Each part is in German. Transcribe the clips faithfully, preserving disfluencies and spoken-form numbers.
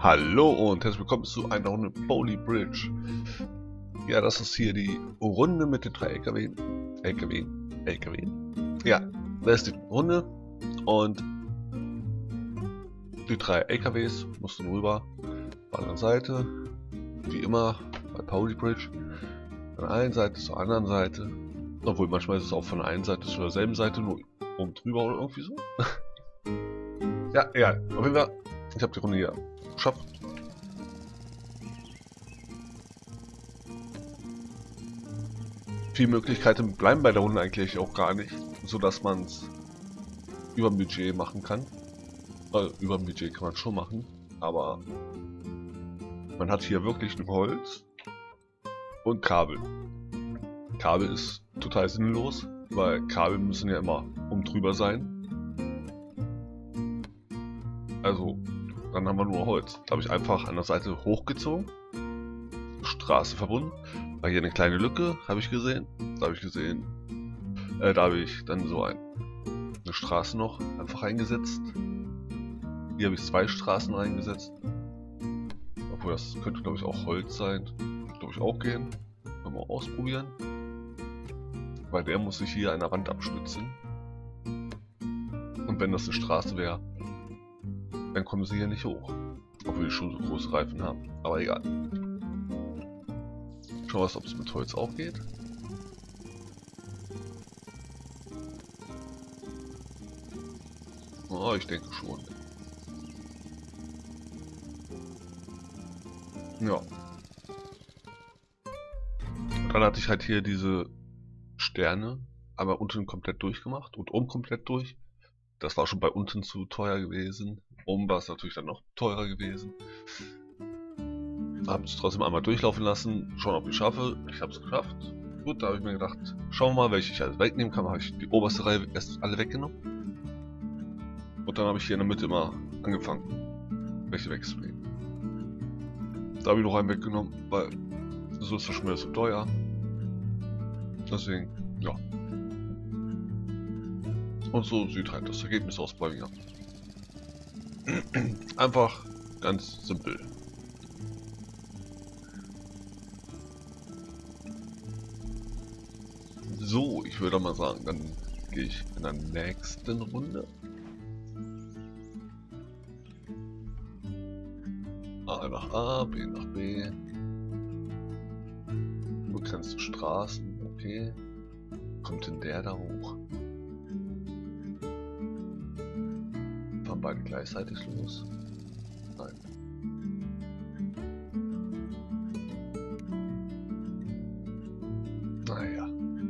Hallo und herzlich willkommen zu einer Runde Bowly Bridge. Ja, das ist hier die Runde mit den drei L K W. L K W? L K W? Ja, das ist die Runde und die drei L K Ws mussten rüber auf der anderen Seite, wie immer bei Bowly Bridge, von der einen Seite zur anderen Seite. Obwohl manchmal ist es auch von der einen Seite zu derselben Seite, nur oben drüber oder irgendwie so. Ja, egal. Auf jeden Fall, ich habe die Runde hier geschafft. Viele Möglichkeiten bleiben bei der Runde eigentlich auch gar nicht, so dass man es über dem Budget machen kann. Äh, über dem Budget kann man schon machen, aber man hat hier wirklich nur Holz und Kabel. Kabel ist total sinnlos, weil Kabel müssen ja immer um drüber sein. Also, dann haben wir nur Holz. Da habe ich einfach an der Seite hochgezogen, Straße verbunden. War hier eine kleine Lücke, habe ich gesehen. Da habe ich gesehen, äh, da habe ich dann so ein, eine Straße noch einfach eingesetzt. Hier habe ich zwei Straßen reingesetzt. Obwohl, das könnte glaube ich auch Holz sein. Glaube ich auch gehen. Mal ausprobieren. Weil der muss sich hier an der Wand abstützen. Und wenn das eine Straße wäre, dann kommen sie hier nicht hoch. Obwohl die schon so große Reifen haben. Aber egal. Schauen wir mal, ob es mit Holz auch geht. Oh, ich denke schon. Ja. Und dann hatte ich halt hier diese Sterne, aber unten komplett durchgemacht und oben komplett durch. Das war schon bei unten zu teuer gewesen. Oben war es natürlich dann noch teurer gewesen. Habe es trotzdem einmal durchlaufen lassen, schauen ob ich schaffe. Ich habe es geschafft. Gut, da habe ich mir gedacht, schauen wir mal, welche ich alles wegnehmen kann. Habe ich die oberste Reihe erst alle weggenommen. Und dann habe ich hier in der Mitte immer angefangen, welche wegzunehmen. Da habe ich noch einen weggenommen, weil so ist das schon wieder so teuer. Deswegen, ja. Und so sieht halt das Ergebnis aus bei mir. Einfach ganz simpel. So, ich würde mal sagen, dann gehe ich in der nächsten Runde. A nach A, B nach B. Unbegrenzte Straßen, okay. Kommt denn der da hoch? Fahren beide gleichzeitig los? Nein. Naja.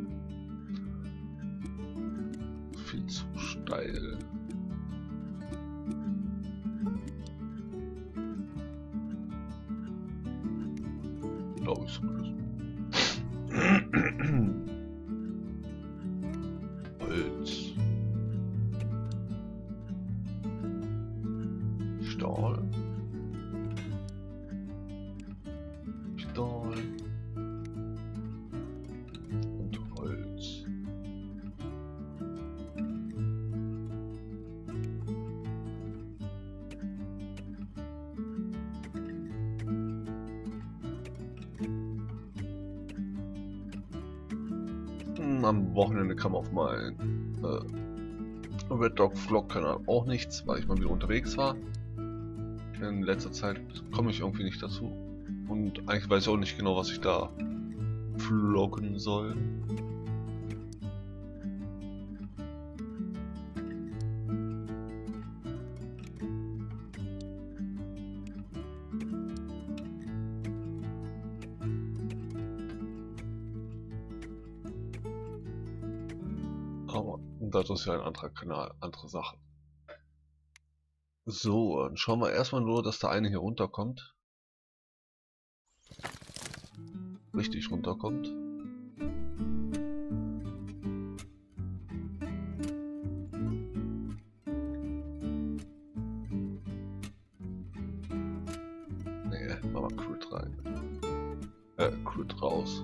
Viel zu steil. Glaube ich zumindest. Holz. Stahl. Stahl. Und Holz. Am Wochenende kam auf meinen äh, Red Dog Vlog Kanal auch nichts, weil ich mal wieder unterwegs war. In letzter Zeit komme ich irgendwie nicht dazu. Und eigentlich weiß ich auch nicht genau, was ich da vloggen soll. Aber das ist ja ein anderer Kanal, andere Sache. So, dann schauen wir erstmal nur, dass der eine hier runterkommt. Richtig runterkommt. Nee, machen wir Crit rein. Äh, Crit raus.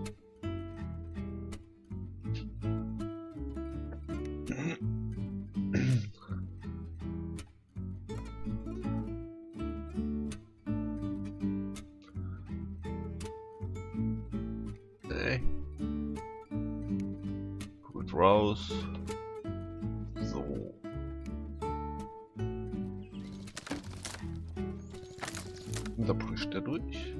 raus. So. Und da bricht er durch.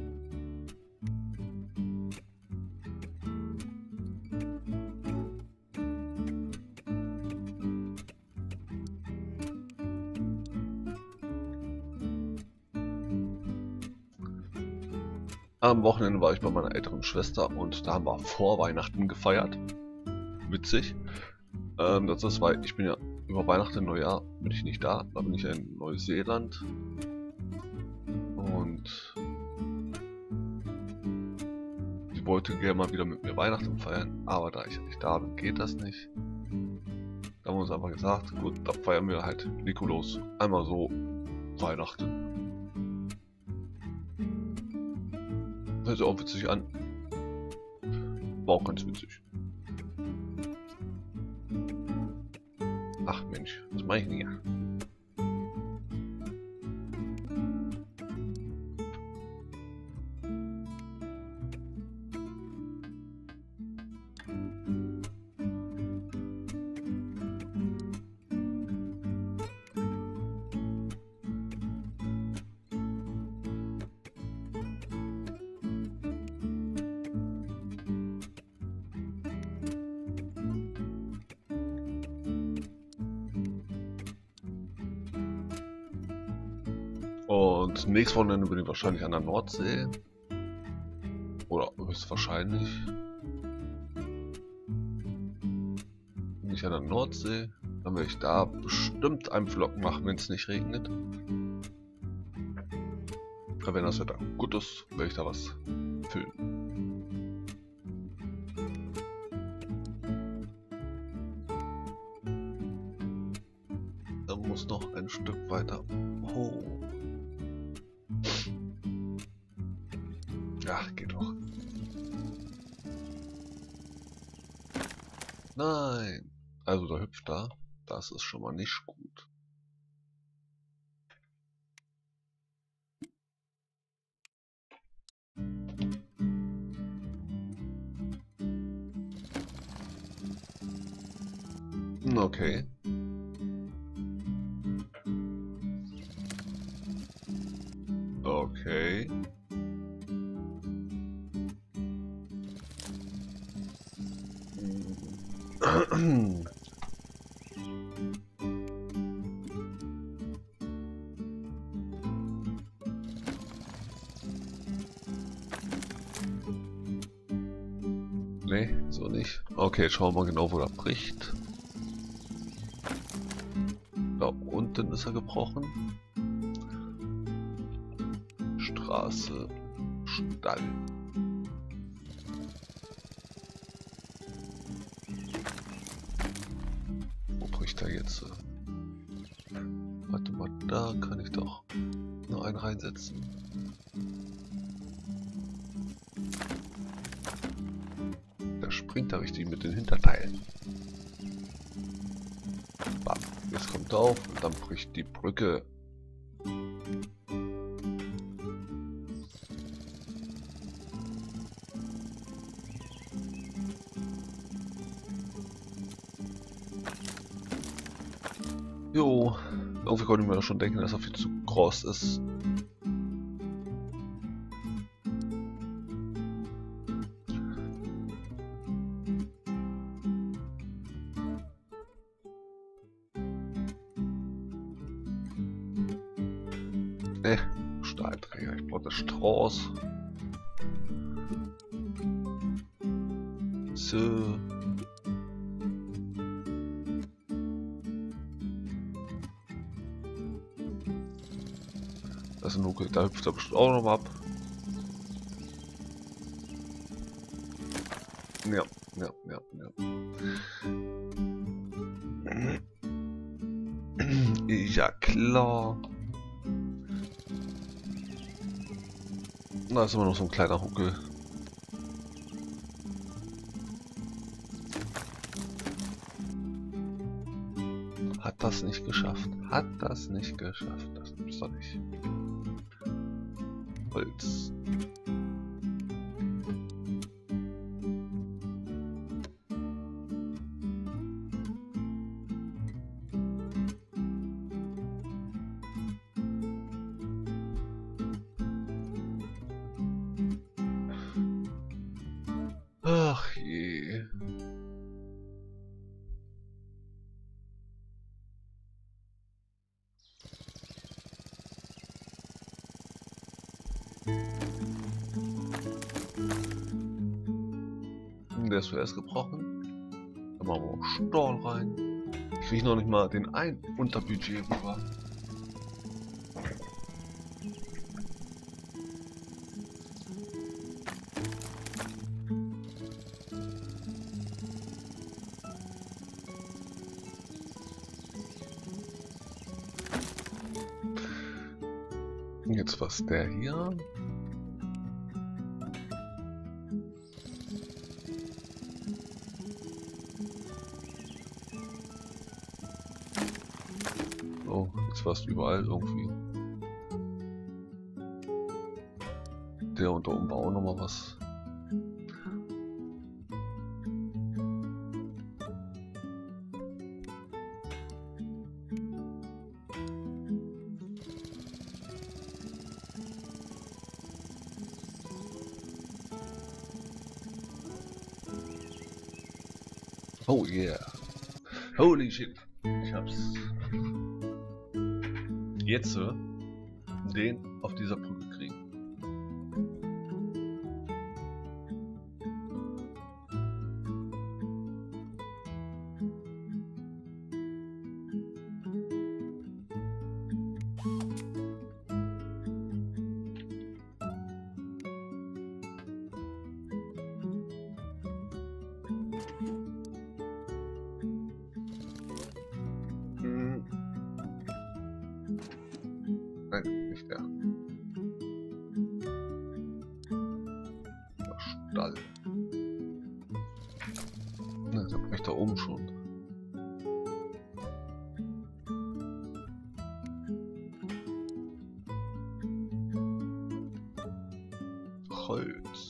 Am Wochenende war ich bei meiner älteren Schwester und da haben wir vor Weihnachten gefeiert. Witzig. Ähm, das ist, weil ich bin ja über Weihnachten, Neujahr bin ich nicht da. Da bin ich ja in Neuseeland. Und sie wollte gerne mal wieder mit mir Weihnachten feiern, aber da ich nicht da bin, geht das nicht. Da haben wir uns einfach gesagt, gut, da feiern wir halt Nikolaus. Einmal so Weihnachten. Hört sich auch witzig an. War auch ganz witzig. Ach Mensch, was mache ich denn hier? Und nächstes Wochenende bin ich wahrscheinlich an der Nordsee. Oder höchstwahrscheinlich. Bin ich an der Nordsee. Dann werde ich da bestimmt einen Vlog machen, wenn es nicht regnet. Aber wenn das Wetter gut ist, werde ich da was filmen. Da muss noch ein Stück weiter hoch. Ach, geht doch. Nein. Also da hüpft da. Das ist schon mal nicht gut. Okay. Okay. Nee, so nicht. Okay, schauen wir mal genau, wo er bricht. Da unten ist er gebrochen. Straße, Stall. Wo bricht er jetzt? Warte mal, da kann ich doch noch einen reinsetzen. Da springt er richtig mit den Hinterteilen. Bam. Jetzt kommt er auf und dann bricht die Brücke. Jo, irgendwie konnte ich mir schon denken, dass er viel zu groß ist. Ne, Stahlträger, ich brauche das Strauß. So. Das ist ein Nukel, da hüpft er bestimmt auch noch mal ab. Ja, ja, ja, ja. Ja, klar. Da ist immer noch so ein kleiner Huckel. Hat das nicht geschafft. Hat das nicht geschafft. Das gibt's doch nicht. Holz. der ist zuerst gebrochen. Dann machen wir Stahl rein. Ich kriege noch nicht mal den ein Unterbudget rüber. Jetzt was der hier. Oh, jetzt fast überall irgendwie. Der und da oben war auch noch mal was. Oh yeah. Holy shit. Ich hab's. Jetzt äh, den auf dieser Brücke kriegen. Nein, nicht der. Der Stall. Ne, da bin ich da oben schon. Holz.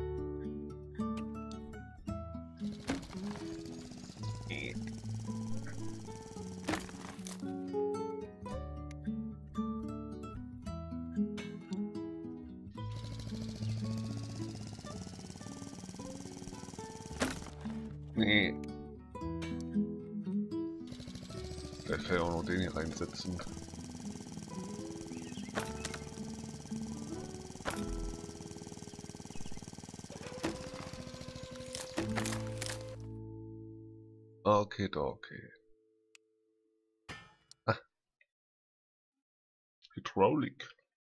Nee. Vielleicht kann ich auch noch den hier reinsetzen. Okay, da, okay. Ah. Hydraulik.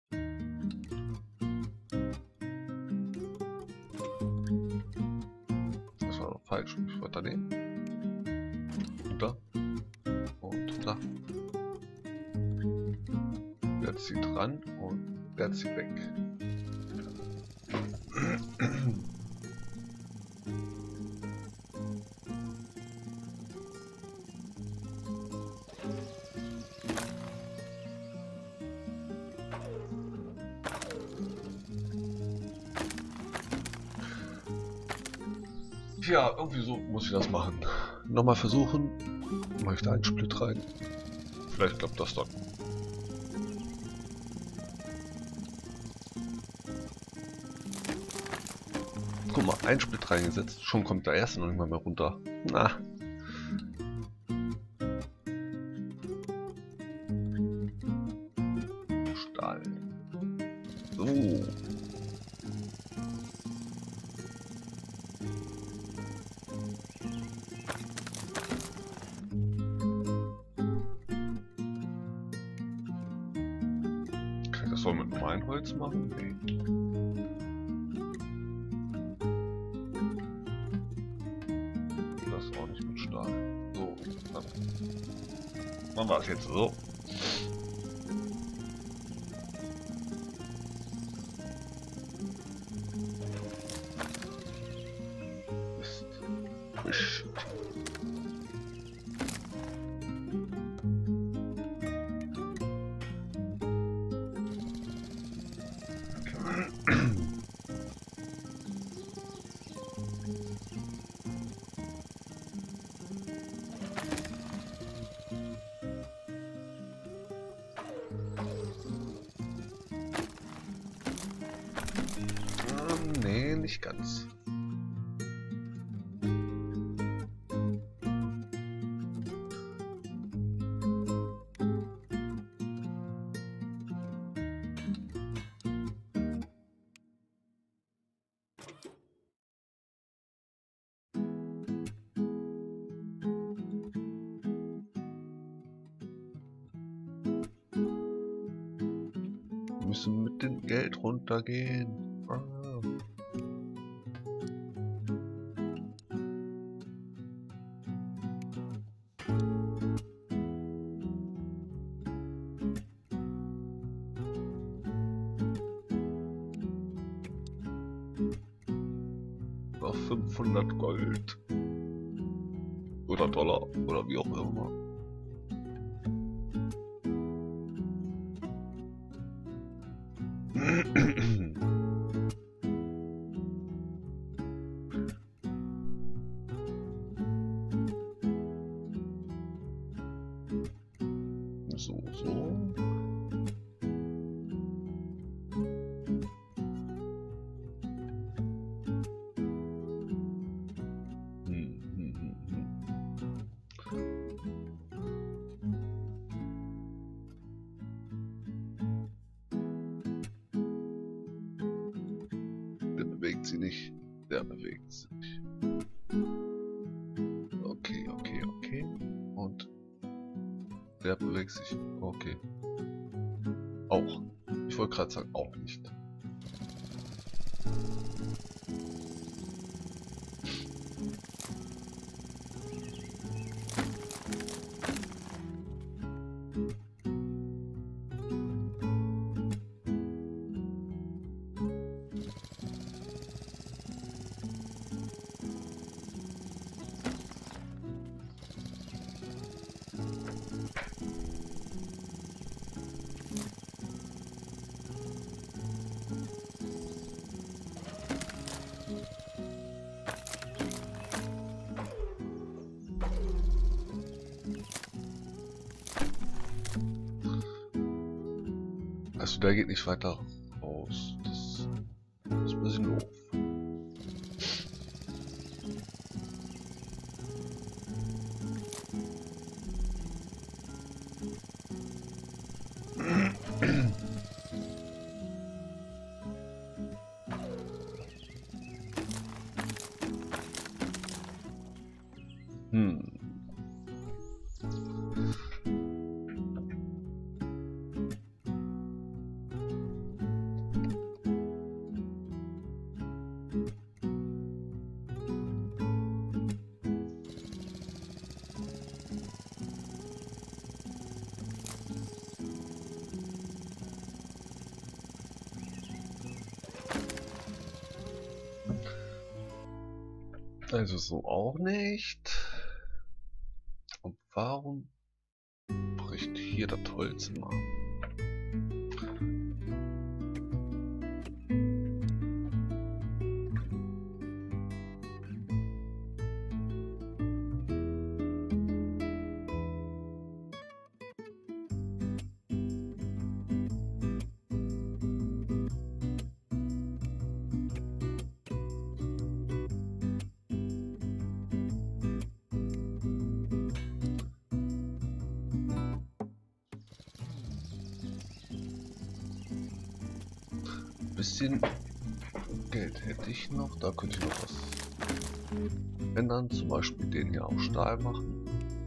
Das war noch falsch. Ich wollte daneben. Und da. Und da. Der zieht ran und der zieht weg. Ja, irgendwie so muss ich das machen. Nochmal versuchen. Mache ich da einen Split rein. Vielleicht klappt das dann. Guck mal, ein Split reingesetzt. Schon kommt der erste noch nicht mal mehr runter. Na. Stahl. So. Soll mit normalen Holz machen? Nee. Das auch nicht mit Stahl. So, dann machen wir es jetzt so. Mist. Mist. Nee, nicht ganz. müssen mit dem Geld runtergehen. Ah. Noch fünfhundert Gold. Oder Dollar. Oder wie auch immer. So, so. Hm, hm, hm, hm. Der bewegt sie nicht. Der bewegt sich. Okay, okay, okay. Und der bewegt sich. Okay. Auch. Ich wollte gerade sagen, auch nicht. Also der geht nicht weiter raus. Das, das ist ein bisschen doof. Hm. Also so auch nicht. Und warum bricht hier das Holz immer? Bisschen Geld hätte ich noch, da könnte ich noch was ändern, zum Beispiel den hier auf Stahl machen.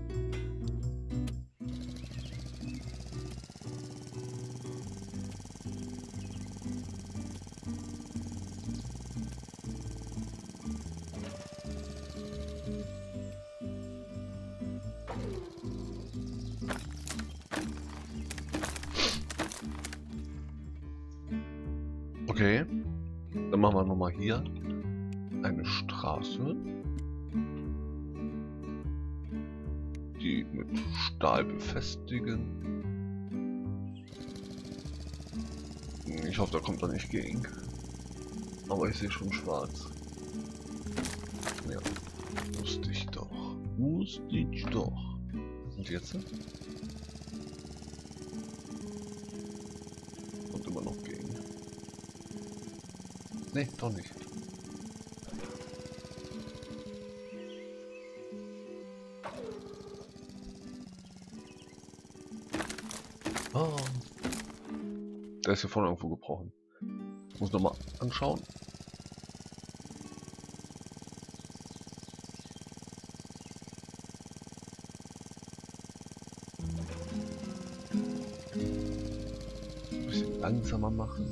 Okay, dann machen wir nochmal hier eine Straße, die mit Stahl befestigen. Ich hoffe, da kommt er nicht gegen. Aber ich sehe schon schwarz. Ja, wusste ich doch. Wusste ich doch. Und jetzt? Kommt immer noch gegen. Nee, doch nicht. Oh. Der ist hier vorne irgendwo gebrochen. Muss nochmal anschauen. Ein bisschen langsamer machen.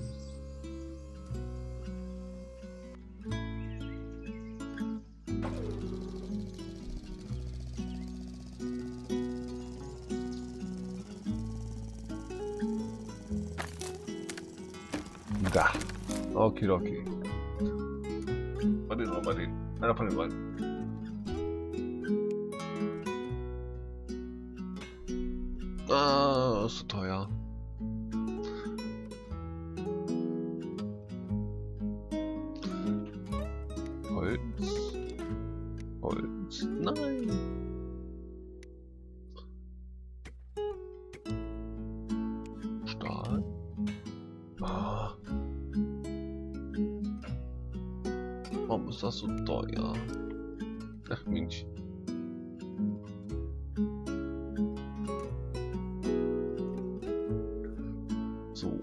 Da. Okay, okay. Bei den, bei den. Einer von den beiden. Ah, ist so teuer. Holz. Holz. Nein. Stahl. Ah. Warum ist das so teuer? Ach Mensch. So.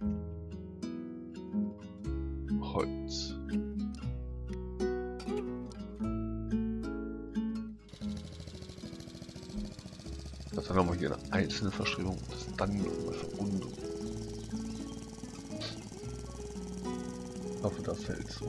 Holz. Das haben wir hier eine einzelne Verstrebung und das dann nochmal Verrundung. Ich hoffe, das hält so.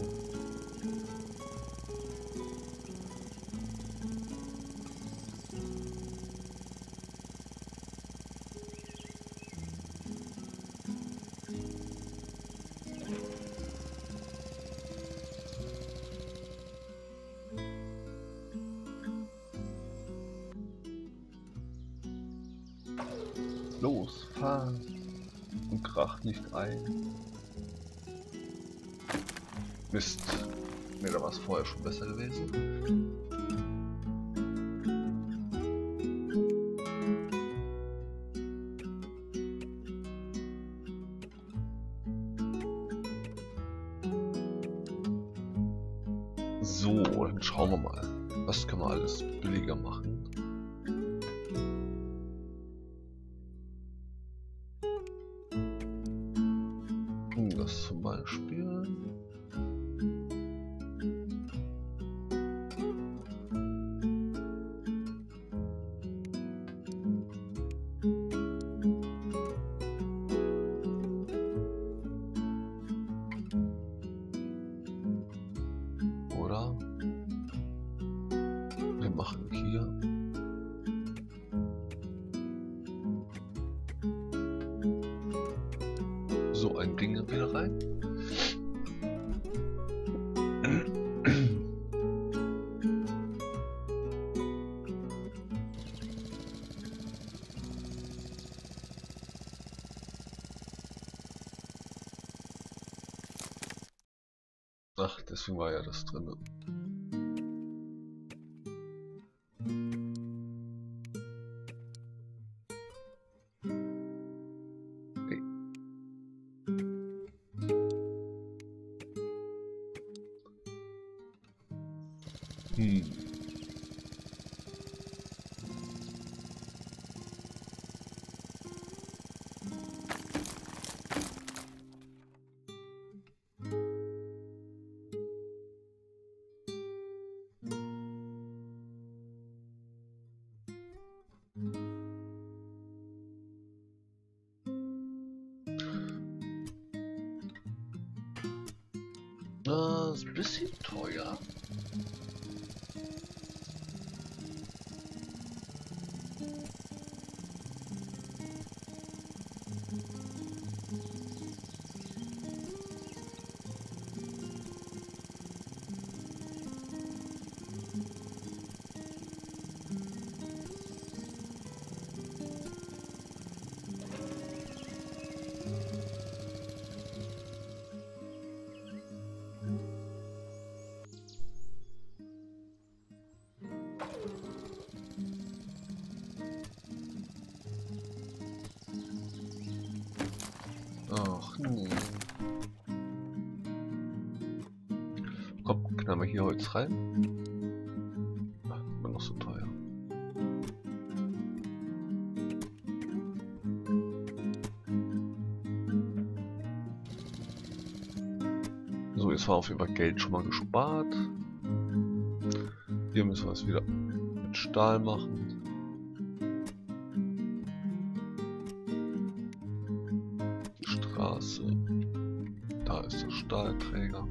Los, fahr und krach nicht ein. Mist. Ne, da war es vorher schon besser gewesen. So, dann schauen wir mal. Was können wir alles billiger machen? Das zum Beispiel. Oder wir machen hier so ein Ding wieder rein. Ach, deswegen war ja das drin. Hey. Hm. Das ist ein bisschen teuer. Ach nee. Komm, knallen wir hier Holz rein. Ach, immer noch so teuer. So, jetzt war auf jeden Fall Geld schon mal gespart. Hier müssen wir es wieder mit Stahl machen. Straße. Da ist der Stahlträger.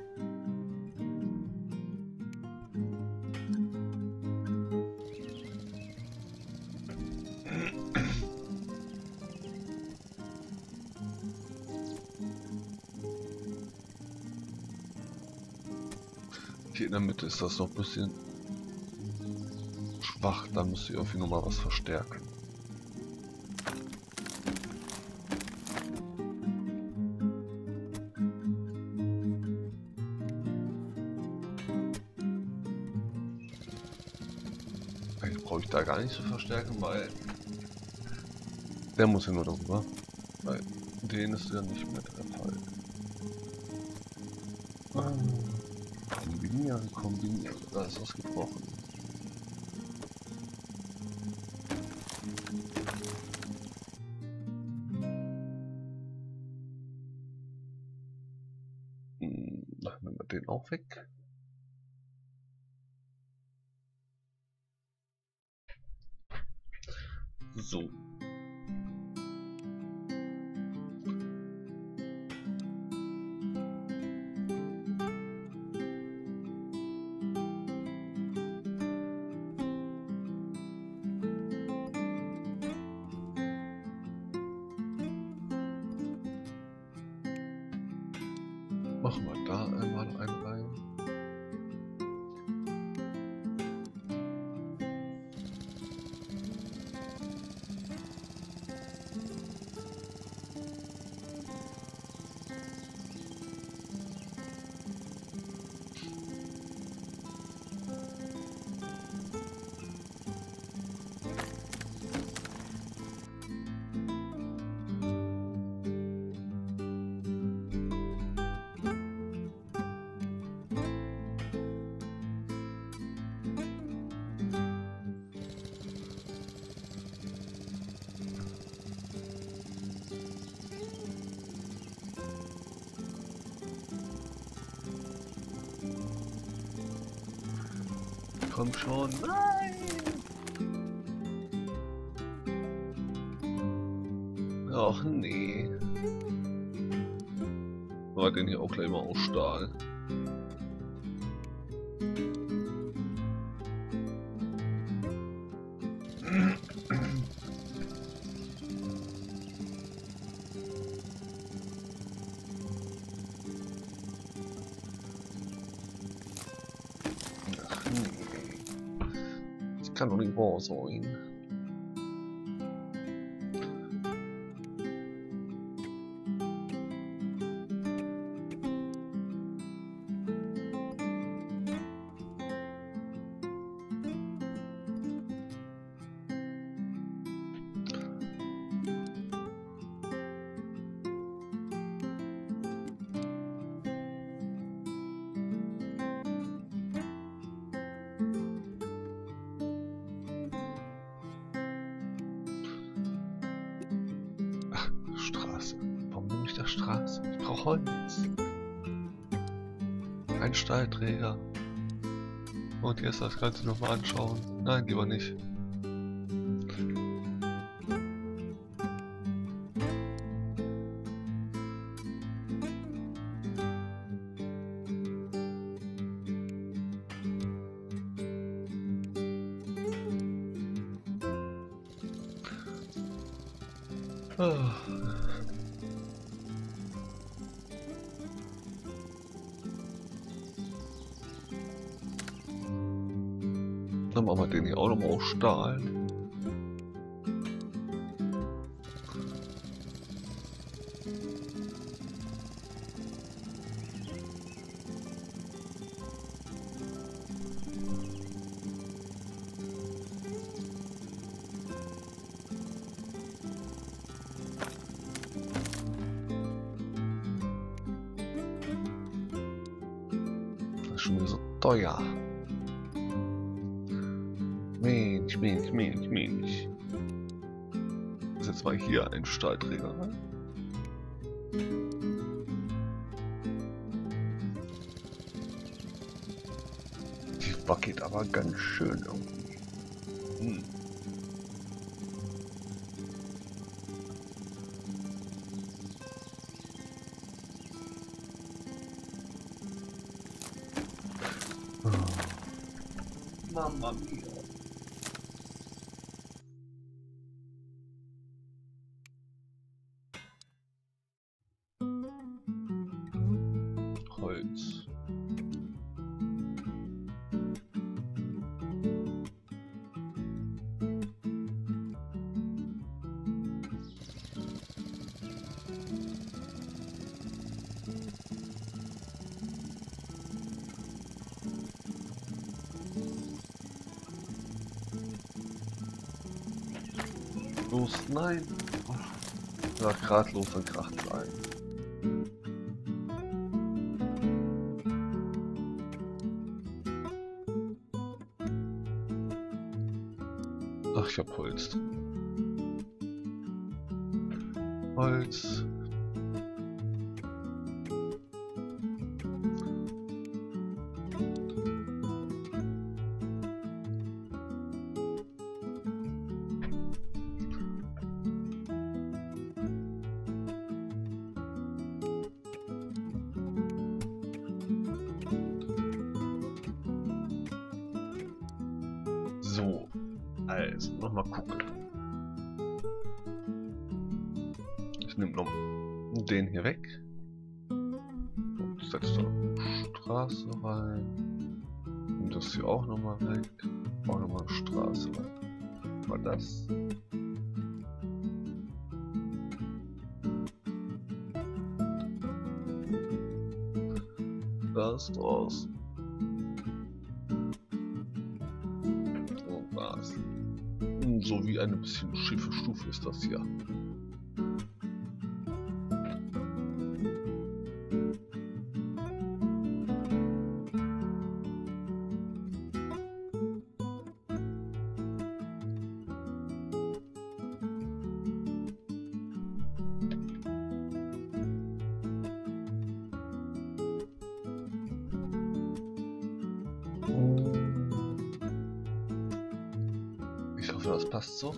Hier in der Mitte ist das noch ein bisschen schwach, da müsst ihr irgendwie nochmal was verstärken. Eigentlich brauche ich da gar nicht zu verstärken, weil der muss ja nur darüber. Weil den ist ja nicht mehr der Fall. Ah. Kombinieren, kombinieren, da ist was gebrochen. Hm, dann nehmen wir den auch weg. So. Machen wir da einmal einen rein. Komm schon. Nein! Ach nee. War den hier auch gleich mal aus Stahl. Ach nee. Das kann doch nicht wahr sein. Straße. Warum nehme ich da Straße? Ich brauche Holz. Ein Stahlträger. Und jetzt das Ganze nochmal anschauen. Nein, lieber nicht. Ah. Dann machen wir den hier auch nochmal aus Stahl. Das ist schon wieder so teuer. Mensch, Mensch, Mensch, Mensch. Das ist jetzt mal hier ein Stahlträger rein. Die wackelt aber ganz schön irgendwie. Hm. Mamma mia. Holz. Los, nein. Ja, grad los, dann kracht es ein. Ach, ich hab Holz drin. Holz. So, also nochmal gucken. Ich nehme noch den hier weg und setze da Straße rein. Und das hier auch nochmal weg. Auch nochmal eine Straße rein. Mal das. Das draus. So wie eine bisschen schiefe Stufe ist das hier. Ich hoffe, das passt so.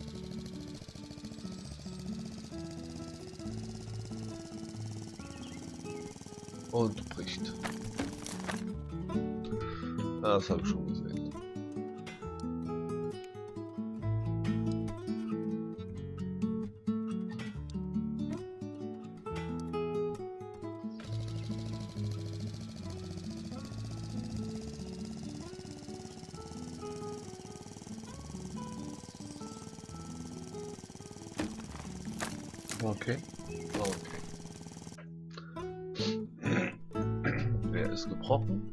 Und bricht. Das habe ich schon gesehen. Okay. Okay. Der ist gebrochen.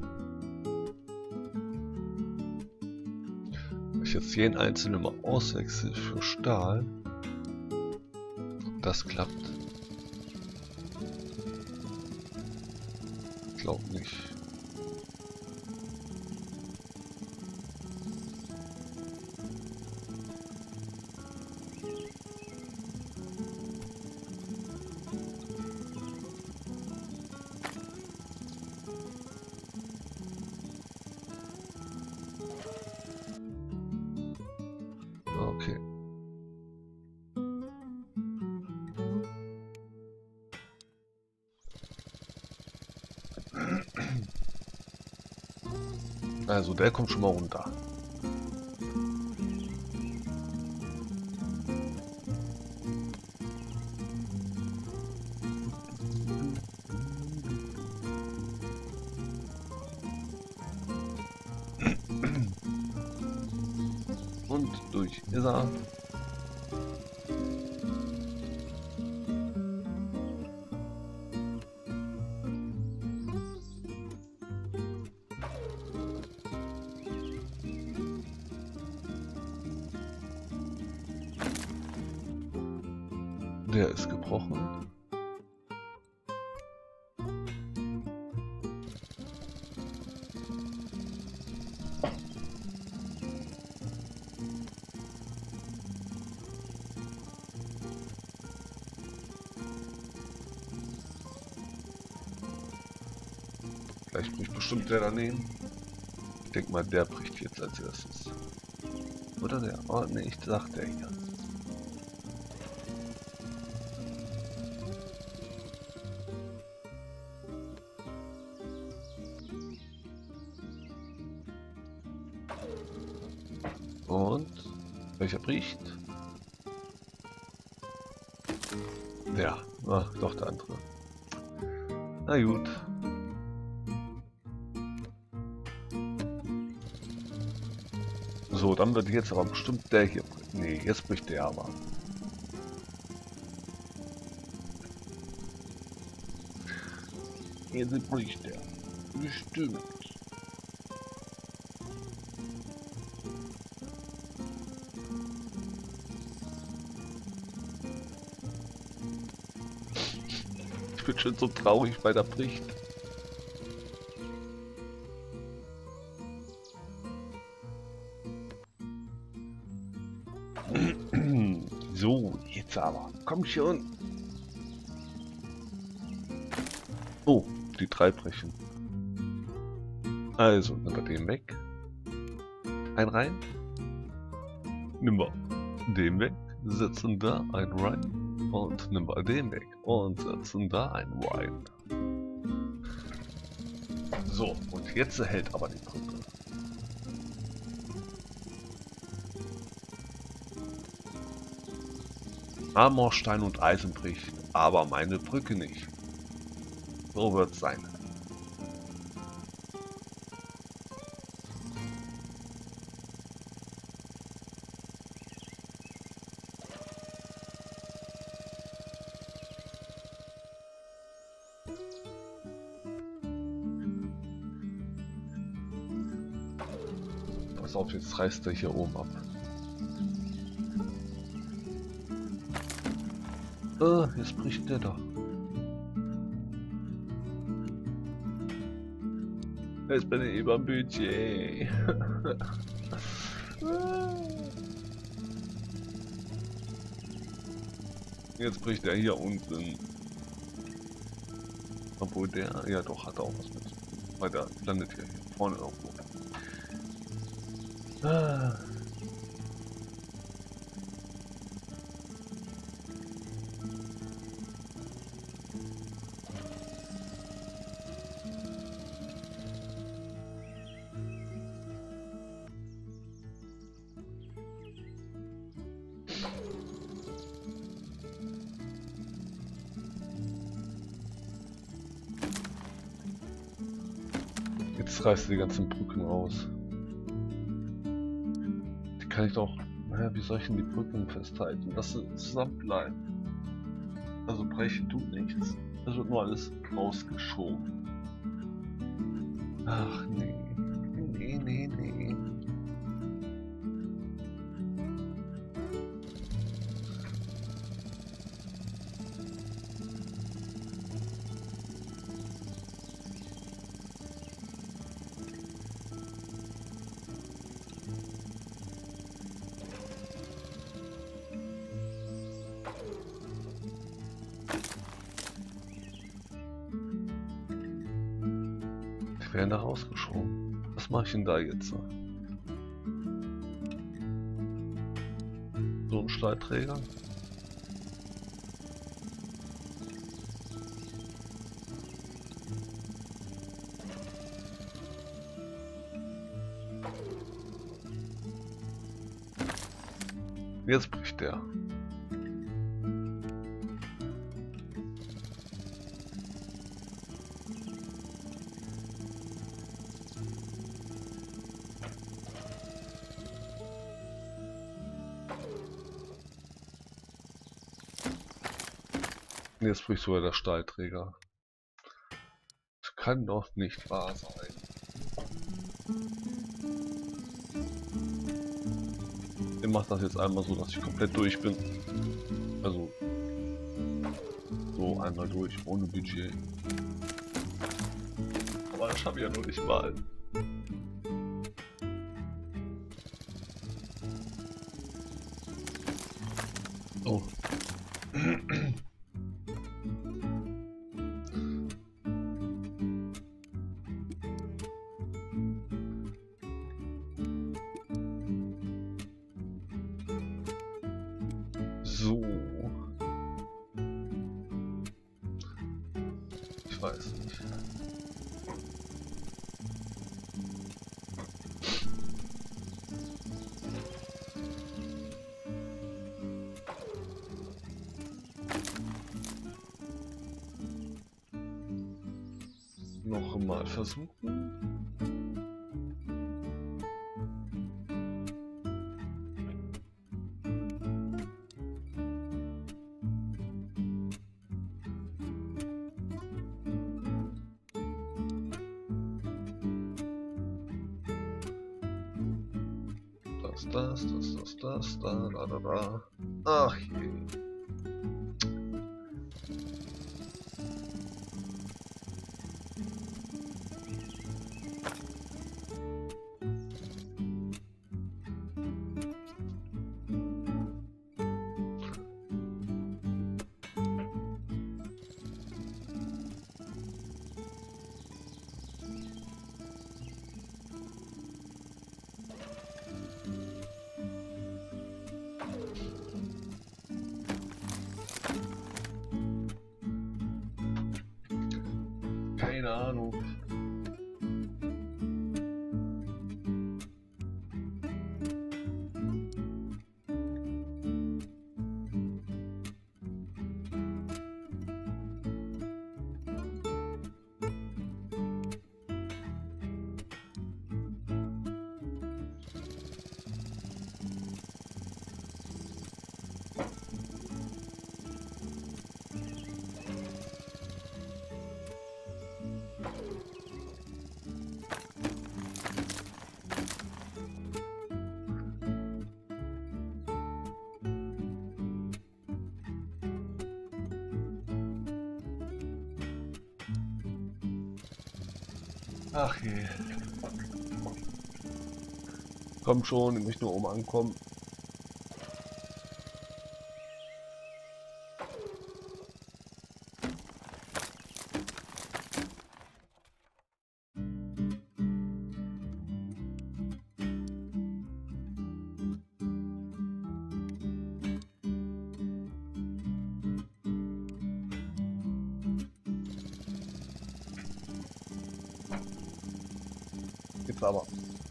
Wenn ich jetzt jeden einzelnen mal auswechsel für Stahl, ob das klappt. Ich glaube nicht. Okay. Also der kommt schon mal runter. Und durch ist er. Der ist gebrochen. Gleich bricht bestimmt der daneben. Ich denke mal, der bricht jetzt als erstes. Oder der? Oh ne, ich sag der hier. Und welcher bricht? Ja, ach, doch der andere. Na gut. So, dann wird jetzt aber bestimmt der hier. Nee, jetzt bricht der aber. Jetzt bricht der. Bestimmt. Ich bin schon so traurig, weil der bricht. So, jetzt aber. Komm schon. Oh, die drei brechen. Also, nehmen wir den weg. Ein rein. Nehmen wir den weg. Setzen da einen rein. Und nehmen wir den weg. Und setzen da einen rein. So, und jetzt hält aber die Brücke. Marmor, Stein und Eisen bricht, aber meine Brücke nicht. So wird's sein. Pass auf, jetzt reißt er hier oben ab. Oh, jetzt bricht der da. Jetzt bin ich über Budget. Jetzt bricht er hier unten. Obwohl der, ja doch, hat auch was mit. Weil der landet hier, hier vorne irgendwo. Ah. Jetzt reißt die ganzen Brücken raus. Die kann ich doch. Naja, wie soll ich denn die Brücken festhalten? Dass sie zusammen bleiben. Also brechen tut nichts. Das wird nur alles rausgeschoben. Ach nee. Nee, nee, nee. Werden da rausgeschoben. Was mache ich denn da jetzt? So ein Stallträger. Jetzt bricht der. Jetzt bricht sogar der Stahlträger. Das kann doch nicht wahr sein. Ich mache das jetzt einmal so, dass ich komplett durch bin. Also so einmal durch, ohne Budget. Aber das schaffe ich ja nur nicht mal. Oh. So. Ich weiß nicht. noch mal versuchen. Das, das, das, das, das, da, da, da, da. Ach je. Keine Ahnung. Ach je. Komm schon, ich möchte nur oben ankommen. Jetzt aber.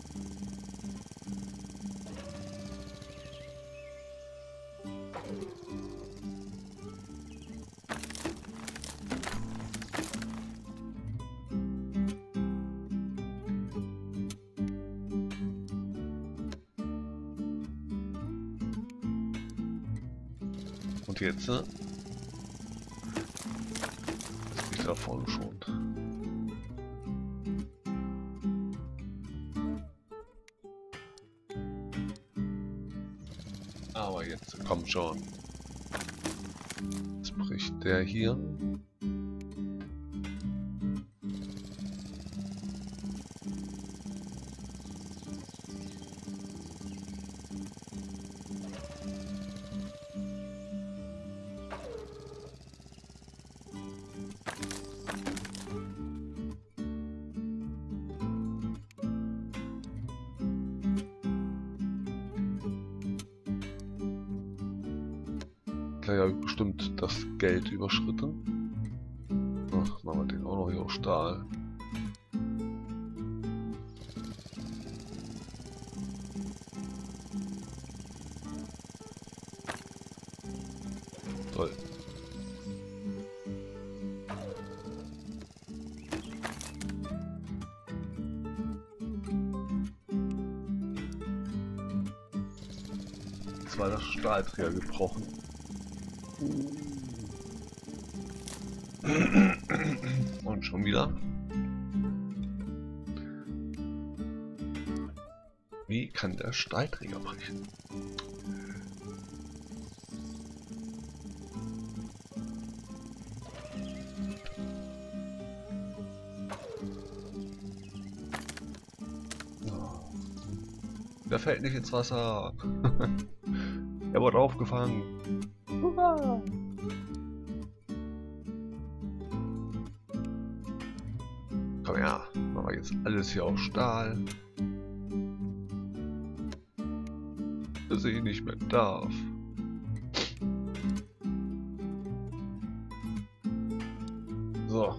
Und jetzt, ne? Jetzt bin ich da vorne schon. Aber jetzt kommt schon. Jetzt bricht der hier. Gleich habe ich bestimmt das Geld überschritten. Ach, machen wir den auch noch hier auf Stahl. Toll. Jetzt war das Stahlträger gebrochen. Und schon wieder. Wie kann der Stahlträger brechen? Der fällt nicht ins Wasser. Er wurde aufgefangen. Hurra! Komm her, machen wir jetzt alles hier auf Stahl. Dass ich nicht mehr darf. So.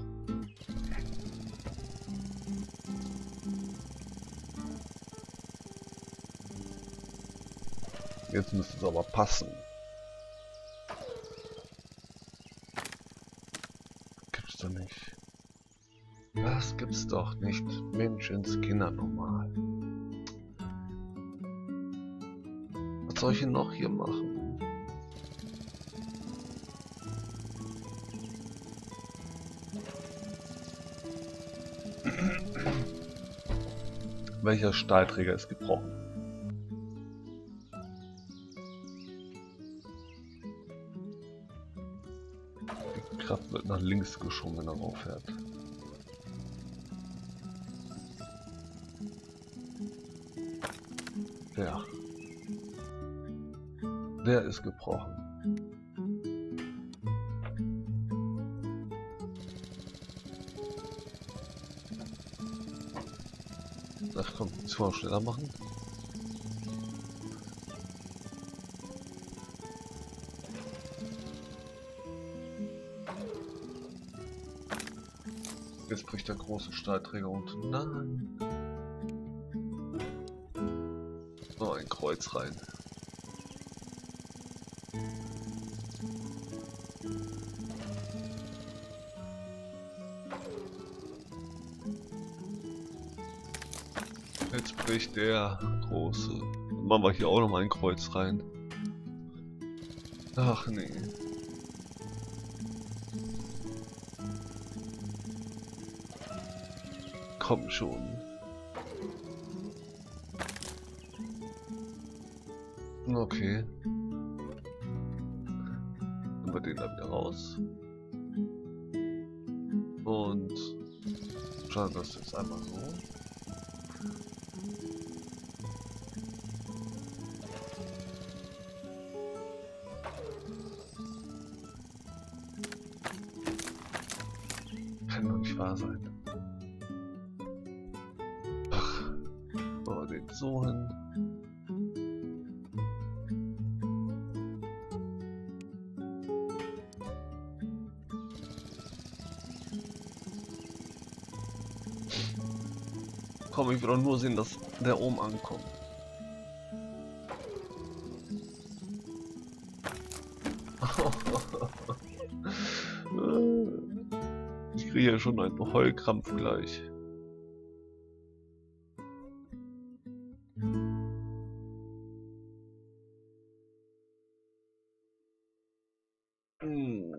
Jetzt müsste es aber passen. Gibt's doch nicht. Das gibt's doch nicht. Menschenskinder normal. Was soll ich denn noch hier machen? Welcher Stahlträger ist gebrochen? Die Kraft wird nach links geschoben, wenn er rauffährt. Der. Der ist gebrochen. Ach komm, jetzt wollen wir schneller machen. Jetzt bricht der große Stahlträger unten. Nein. Oh, ein Kreuz rein. Jetzt bricht der große. Dann machen wir hier auch noch mal ein Kreuz rein. Ach nee. Komm schon. Okay. Nehmen wir den da wieder raus. Und schauen wir das jetzt einmal so. Kann doch nicht wahr sein. Ach, machen wir den so hin. Komm, ich will doch nur sehen, dass der oben ankommt. Ich kriege ja schon einen Heulkrampf gleich. Hm.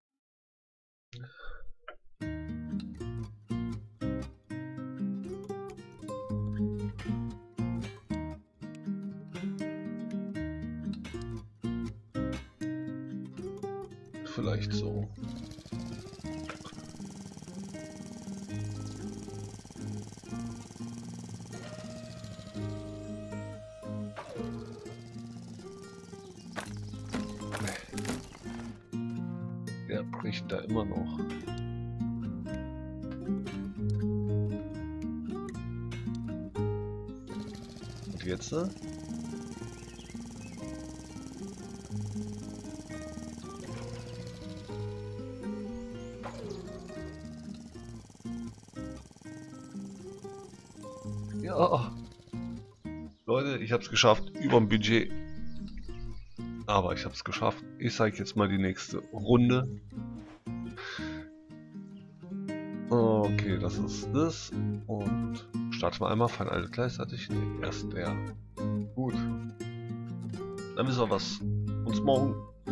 Vielleicht so. Der bricht da immer noch. Und jetzt? Ne? Ja, Leute, ich habe es geschafft, über dem Budget. Aber ich habe es geschafft. Ich zeige jetzt mal die nächste Runde. Okay, das ist das. Und starten wir einmal, fallen alle gleichzeitig. Nee, erst der. Gut. Dann wissen wir, was uns morgen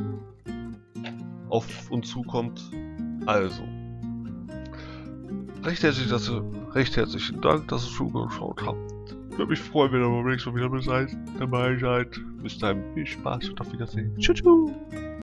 auf uns zukommt. Also. Recht herzlich, dass ihr, recht herzlichen Dank, dass ihr zugeschaut habt. Ich würde mich freuen, wenn ihr beim nächsten Mal wieder dabei seid. Bis dahin viel Spaß und auf Wiedersehen. Tschüss.